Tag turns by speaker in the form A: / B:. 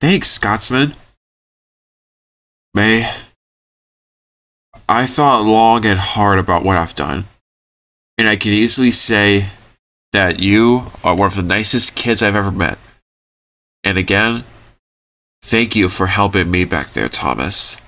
A: Thanks, Scotsman. May, I thought long and hard about what I've done, and I can easily say that you are one of the nicest kids I've ever met. And again, thank you for helping me back there, Thomas.